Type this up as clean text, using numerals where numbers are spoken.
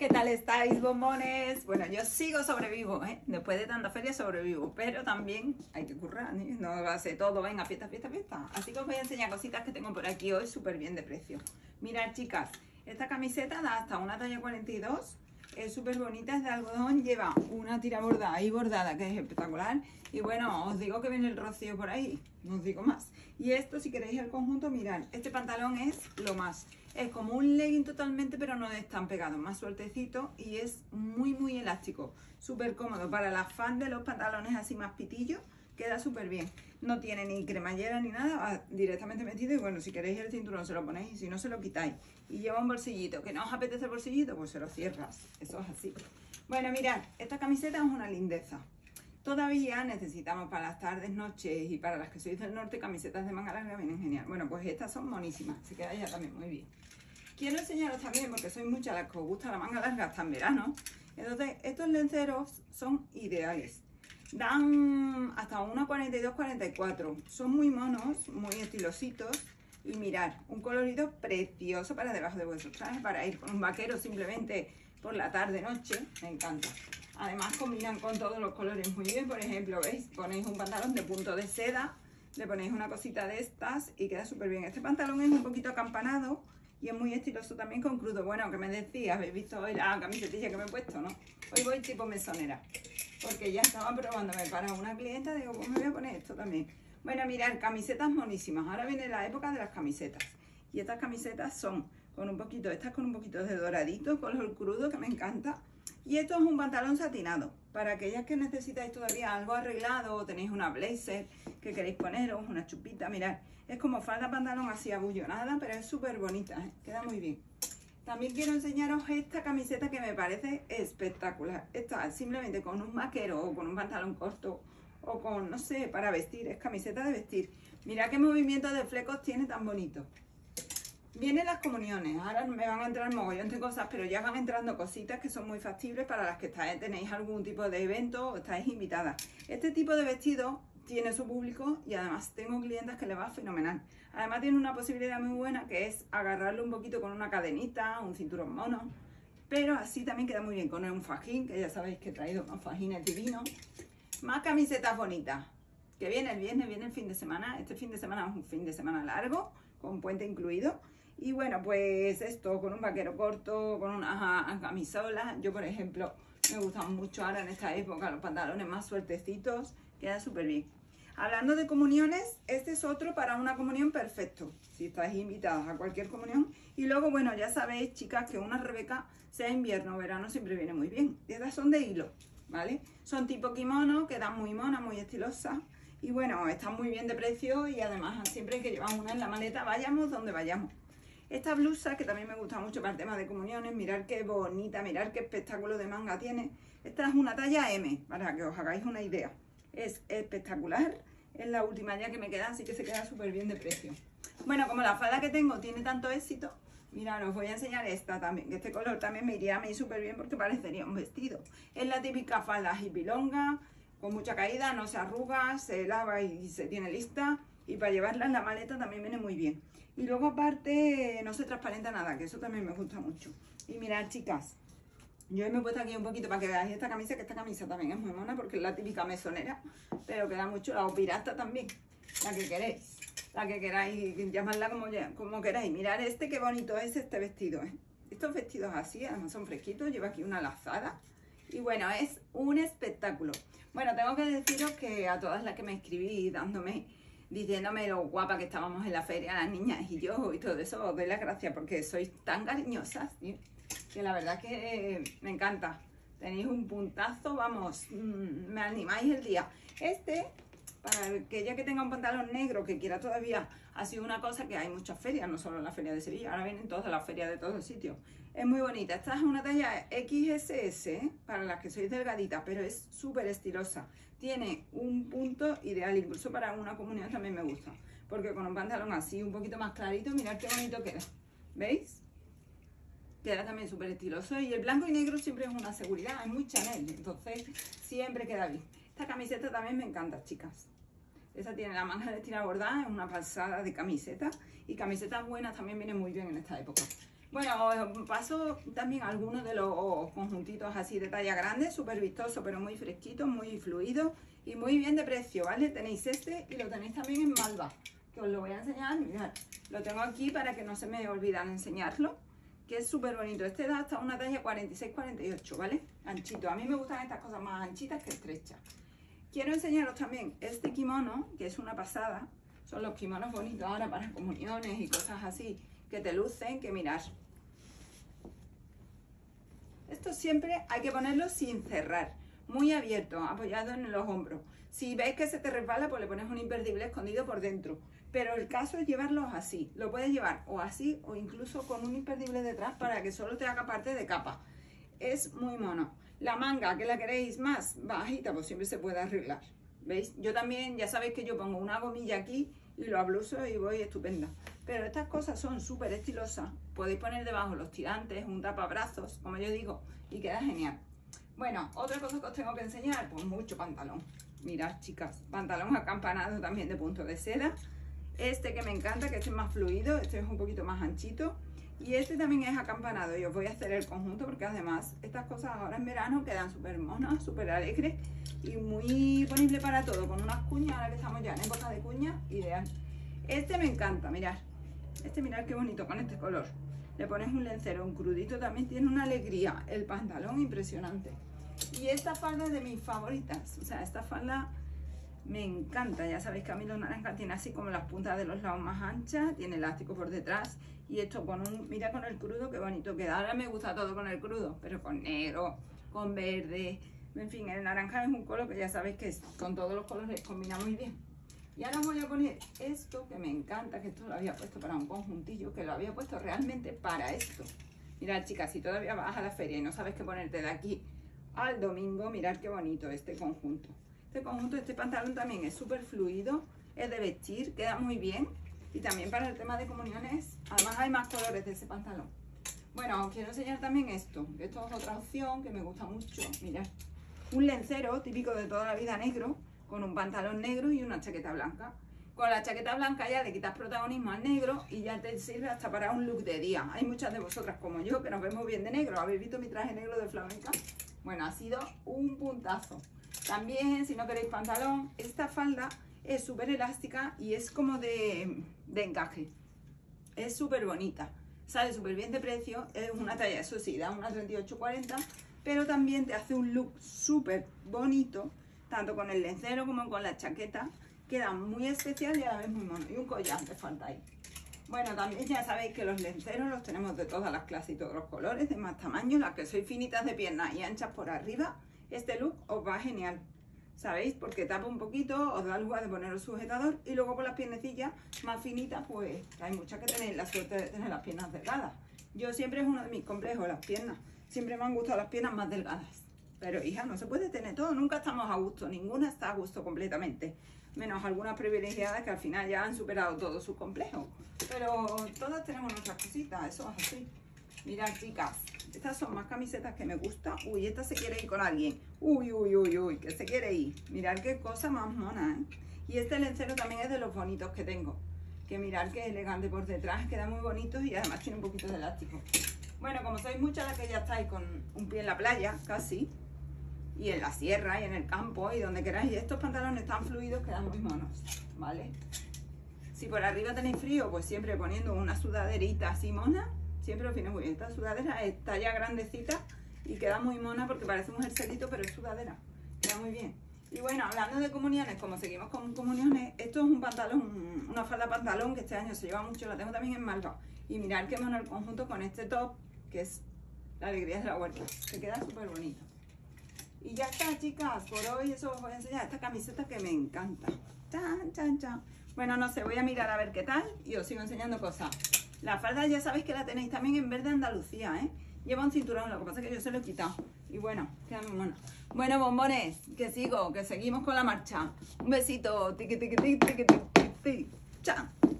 ¿Qué tal estáis, bombones? Bueno, yo sigo sobrevivo, ¿eh? Después de tanta feria sobrevivo, pero también hay que currar, ¿eh? No va a ser todo, venga, fiesta, fiesta, fiesta. Así que os voy a enseñar cositas que tengo por aquí hoy súper bien de precio. Mirad, chicas, esta camiseta da hasta una talla 42, es súper bonita, es de algodón, lleva una tira bordada ahí bordada que es espectacular. Y bueno, os digo que viene el rocío por ahí, no os digo más. Y esto, si queréis el conjunto, mirad, este pantalón es lo más. Es como un legging totalmente, pero no es tan pegado, más sueltecito y es muy elástico. Súper cómodo para las fans de los pantalones así más pitillos, queda súper bien. No tiene ni cremallera ni nada, va directamente metido y bueno, si queréis el cinturón se lo ponéis y si no se lo quitáis. Y lleva un bolsillito, que no os apetece el bolsillito, pues se lo cierras. Eso es así. Bueno, mirad, esta camiseta es una lindeza. Todavía necesitamos para las tardes, noches y para las que sois del norte, camisetas de manga larga vienen genial. Bueno, pues estas son monísimas, se queda ya también muy bien. Quiero enseñaros también, porque sois muchas las que os gusta la manga larga hasta en verano. Entonces, estos lenceros son ideales. Dan hasta una 42-44. Son muy monos, muy estilositos. Y mirad, un colorido precioso para debajo de vuestros trajes, para ir con un vaquero simplemente por la tarde, noche. Me encanta. Además combinan con todos los colores muy bien. Por ejemplo, ¿veis? Ponéis un pantalón de punto de seda, le ponéis una cosita de estas y queda súper bien. Este pantalón es un poquito acampanado y es muy estiloso también con crudo. Bueno, que me decía, habéis visto hoy la camisetilla que me he puesto, ¿no? Hoy voy tipo mesonera, porque ya estaba probándome para una clienta, digo, pues me voy a poner esto también. Bueno, mirad, camisetas monísimas. Ahora viene la época de las camisetas. Y estas camisetas son con un poquito, estas con un poquito de doradito, color crudo, que me encanta. Y esto es un pantalón satinado, para aquellas que necesitáis todavía algo arreglado o tenéis una blazer que queréis poneros, una chupita, mirad. Es como falda pantalón así abullonada, pero es súper bonita, ¿eh? Queda muy bien. También quiero enseñaros esta camiseta que me parece espectacular. Esta simplemente con un vaquero o con un pantalón corto o con, no sé, para vestir, es camiseta de vestir. Mirad qué movimiento de flecos tiene tan bonito. Vienen las comuniones, ahora me van a entrar mogollón de cosas, pero ya van entrando cositas que son muy factibles para las que tenéis algún tipo de evento o estáis invitadas. Este tipo de vestido tiene su público y además tengo clientas que le va fenomenal. Además tiene una posibilidad muy buena que es agarrarlo un poquito con una cadenita, un cinturón mono, pero así también queda muy bien con un fajín, que ya sabéis que he traído unos fajines divinos. Más camisetas bonitas, que viene el viernes, viene el fin de semana. Este fin de semana es un fin de semana largo, con puente incluido. Y bueno, pues esto, con un vaquero corto, con unas camisolas. Yo, por ejemplo, me gustan mucho ahora en esta época los pantalones más sueltecitos. Queda súper bien. Hablando de comuniones, este es otro para una comunión perfecto, si estáis invitadas a cualquier comunión. Y luego, bueno, ya sabéis, chicas, que una Rebeca, sea invierno o verano, siempre viene muy bien. Estas son de hilo, ¿vale? Son tipo kimono, quedan muy monas, muy estilosas. Y bueno, están muy bien de precio y además siempre hay que llevar una en la maleta, vayamos donde vayamos. Esta blusa, que también me gusta mucho para el tema de comuniones, mirad qué bonita, mirad qué espectáculo de manga tiene. Esta es una talla M, para que os hagáis una idea. Es espectacular, es la última ya que me queda, así que se queda súper bien de precio. Bueno, como la falda que tengo tiene tanto éxito, mirad, os voy a enseñar esta también, que este color también me iría a mí súper bien porque parecería un vestido. Es la típica falda hipilonga, con mucha caída, no se arruga, se lava y se tiene lista. Y para llevarla en la maleta también viene muy bien. Y luego aparte no se transparenta nada, que eso también me gusta mucho. Y mirad, chicas, yo me he puesto aquí un poquito para que veáis esta camisa, que esta camisa también es muy mona porque es la típica mesonera, pero queda mucho, la pirata también, la que queréis, la que queráis, llamadla como queráis. Mirad este, qué bonito es este vestido, ¿eh? Estos vestidos así, además son fresquitos, lleva aquí una lazada. Y bueno, es un espectáculo. Bueno, tengo que deciros que a todas las que me escribís diciéndome lo guapa que estábamos en la feria, las niñas y yo y todo eso, os doy las gracias porque sois tan cariñosas, ¿sí? Que la verdad que me encanta. Tenéis un puntazo, vamos, me animáis el día. Este, para aquella que tenga un pantalón negro que quiera todavía, ha sido una cosa que hay muchas ferias, no solo en la feria de Sevilla, ahora vienen todas las ferias de todos los sitios. Es muy bonita. Esta es una talla XSS, ¿eh? Para las que sois delgaditas, pero es súper estilosa. Tiene un punto ideal, incluso para una comunión también me gusta. Porque con un pantalón así, un poquito más clarito, mirad qué bonito queda. ¿Veis? Queda también súper estiloso. Y el blanco y negro siempre es una seguridad, es muy Chanel, entonces siempre queda bien. Esta camiseta también me encanta, chicas. Esta tiene la manga de tira bordada, es una pasada de camiseta. Y camisetas buenas también vienen muy bien en esta época. Bueno, os paso también algunos de los conjuntitos así de talla grande, súper vistoso, pero muy fresquito, muy fluido y muy bien de precio, ¿vale? Tenéis este y lo tenéis también en Malva, que os lo voy a enseñar. Mirad, lo tengo aquí para que no se me olviden enseñarlo, que es súper bonito. Este da hasta una talla 46-48, ¿vale? Anchito. A mí me gustan estas cosas más anchitas que estrechas. Quiero enseñaros también este kimono, que es una pasada. Son los kimonos bonitos ahora para comuniones y cosas así, que te lucen, que mirad. Esto siempre hay que ponerlo sin cerrar, muy abierto, apoyado en los hombros. Si veis que se te resbala, pues le pones un imperdible escondido por dentro. Pero el caso es llevarlos así. Lo puedes llevar o así o incluso con un imperdible detrás para que solo te haga parte de capa. Es muy mono. La manga, que la queréis más bajita, pues siempre se puede arreglar. ¿Veis? Yo también, ya sabéis que yo pongo una gomilla aquí y lo abluso y voy estupenda. Pero estas cosas son súper estilosas. Podéis poner debajo los tirantes, un tapabrazos, como yo digo, y queda genial. Bueno, otra cosa que os tengo que enseñar, pues mucho pantalón. Mirad, chicas, pantalón acampanado también de punto de seda. Este que me encanta, que este es más fluido, este es un poquito más anchito. Y este también es acampanado y os voy a hacer el conjunto porque además estas cosas ahora en verano quedan súper monas, súper alegres y muy ponible para todo, con unas cuñas, ahora que estamos ya en época de cuñas, ideal. Este me encanta, mirad. Este mirad qué bonito con este color. Le pones un lencero, un crudito, también tiene una alegría. El pantalón impresionante. Y esta falda es de mis favoritas. O sea, esta falda me encanta. Ya sabéis que a mí los naranjas tiene así como las puntas de los lados más anchas. Tiene elástico por detrás. Y esto con un, mira con el crudo qué bonito queda. Ahora me gusta todo con el crudo, pero con negro, con verde. En fin, el naranja es un color que ya sabéis que con todos los colores combina muy bien. Y ahora os voy a poner esto que me encanta, que esto lo había puesto para un conjuntillo, que lo había puesto realmente para esto. Mirad, chicas, si todavía vas a la feria y no sabes qué ponerte de aquí al domingo, mirad qué bonito este conjunto. Este pantalón también es súper fluido, es de vestir, queda muy bien. Y también para el tema de comuniones, además hay más colores de ese pantalón. Bueno, os quiero enseñar también esto. Esto es otra opción que me gusta mucho. Mirad, un lencero típico de toda la vida negro, con un pantalón negro y una chaqueta blanca. Con la chaqueta blanca ya le quitas protagonismo al negro y ya te sirve hasta para un look de día. Hay muchas de vosotras como yo que nos vemos bien de negro. ¿Habéis visto mi traje negro de flamenca? Bueno, ha sido un puntazo. También, si no queréis pantalón, esta falda es súper elástica y es como de encaje. Es súper bonita. Sale súper bien de precio. Es una talla, eso sí, da una 38-40, pero también te hace un look súper bonito. Tanto con el lencero como con la chaqueta, queda muy especial y a la vez muy mono. Y un collar te falta ahí. Bueno, también ya sabéis que los lenceros los tenemos de todas las clases y todos los colores, de más tamaño. Las que sois finitas de piernas y anchas por arriba, este look os va genial. ¿Sabéis? Porque tapa un poquito, os da lugar de poneros sujetador y luego por las piernecillas más finitas, pues hay muchas que tenéis la suerte de tener las piernas delgadas. Yo siempre es uno de mis complejos, las piernas. Siempre me han gustado las piernas más delgadas. Pero hija, no se puede tener todo, nunca estamos a gusto, ninguna está a gusto completamente. Menos algunas privilegiadas que al final ya han superado todos sus complejos. Pero todas tenemos nuestras cositas, eso es así. Mirad, chicas, estas son más camisetas que me gustan. Uy, esta se quiere ir con alguien. Uy, uy, uy, uy, que se quiere ir. Mirad qué cosa más mona, ¿eh? Y este lencero también es de los bonitos que tengo. Que mirad qué elegante por detrás, queda muy bonito y además tiene un poquito de elástico. Bueno, como sois muchas las que ya estáis con un pie en la playa, casi, y en la sierra y en el campo y donde queráis, y estos pantalones tan fluidos quedan muy monos, ¿vale? Si por arriba tenéis frío, pues siempre poniendo una sudaderita así mona, siempre os viene muy bien. Esta sudadera está ya grandecita y queda muy mona porque parece un jerselito, pero es sudadera, queda muy bien. Y bueno, hablando de comuniones, como seguimos con comuniones, esto es un pantalón, una falda pantalón que este año se lleva mucho, la tengo también en Malva. Y mirad qué mono el conjunto con este top, que es la alegría de la huerta, que queda súper bonito. Y ya está, chicas, por hoy eso os voy a enseñar esta camiseta que me encanta. Chan, chan, chan. Bueno, no sé, voy a mirar a ver qué tal y os sigo enseñando cosas. La falda ya sabéis que la tenéis también en verde Andalucía, ¿eh? Lleva un cinturón, lo que pasa es que yo se lo he quitado. Y bueno, queda muy mono. Bueno, bombones, que sigo, que seguimos con la marcha. Un besito. Tiqui, tiqui, tiqui, tiqui, tiqui, tiqui. Chao.